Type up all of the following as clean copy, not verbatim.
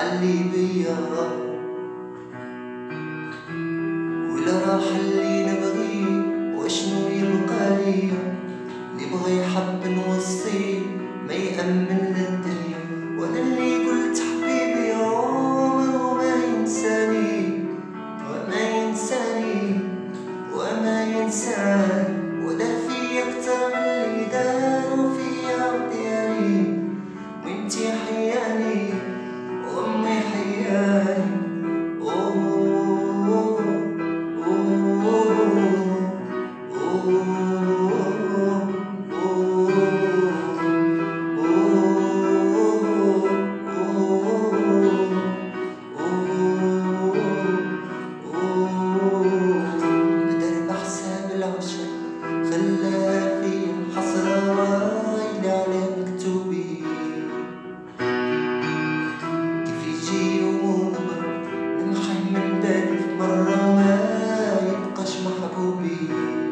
عاللي بيا، ولا راح اللي نبغيه واشنو يبقى ليا. اللي بغى يحب نوصيه ما يأمن للدنيا، وانا اللي قلت حبيبي عمره ما ينساني وما ينساني وما ينساني. ودار فيا اكتر من اللي داروا فيا ديالي، وانتي حياني وامي حياني. خلى في حسرة وايدة على مكتوبي، كيف يجي يوم نمحي من بالي في مرة ما يبقاش محبوبي.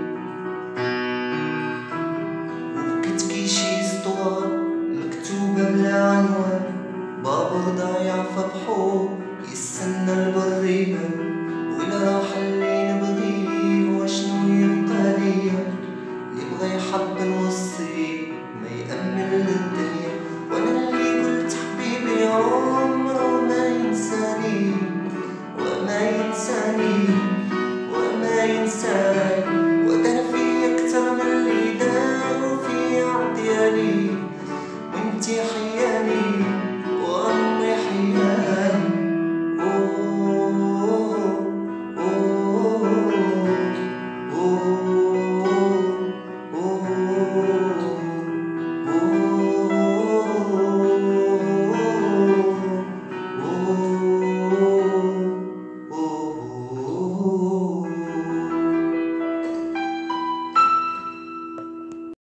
وبكت كي شي سطوار مكتوبة بلا عنوان، بابور ضايع في بحور يستنى البريبة. ولا راح اللي نبغيه واشنو يبقى ليا. اللي بغى يحب نوصيه ما يأمن للدنيا، وانا اللي قلت حبيبي عمره ما ينساني وما ينساني وما ينساني. ودار فيا اكتر من اللي داروا فيا عديالي، وانتي حياتي